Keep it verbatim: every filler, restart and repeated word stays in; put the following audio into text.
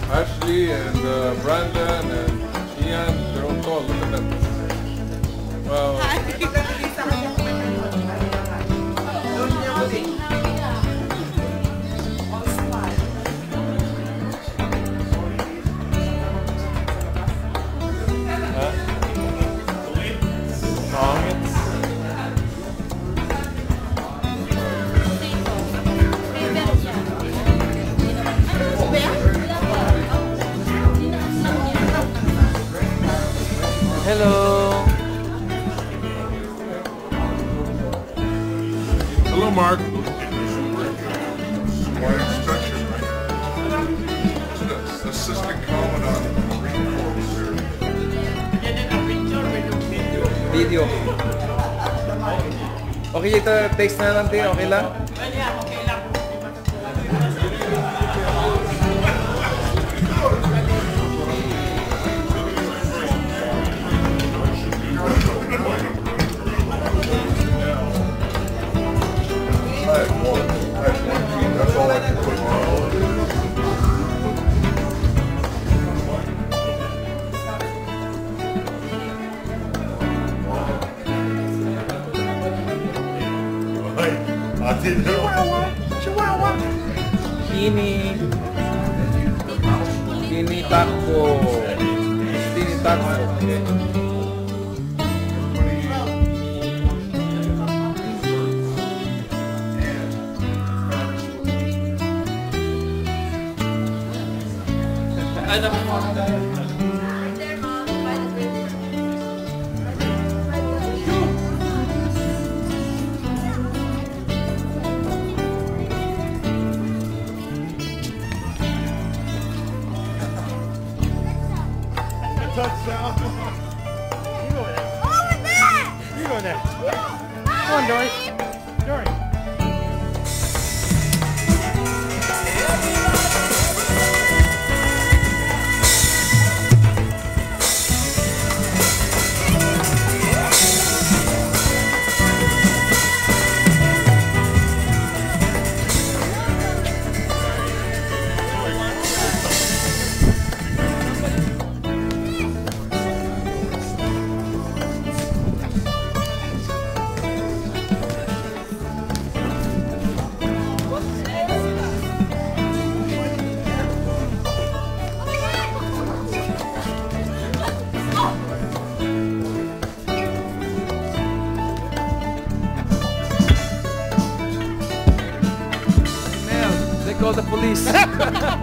Ashley and uh, Brandon and Ian, they're all tall. Look at them. Wow. Hello. Hello, Mark. More inspection, right? Assistant Commandant of the Marine Corps was there. Video. Okay, ito text na lang din. Okay lang? I had one. I had one team. That's all I could put on. I didn't know. Chihuahua. Kini. Kini takbo. Kini takbo. Ano mo? Touchdown. You go next. Oh, what's that? You go next. Come on, Dory. Dory. Call the police.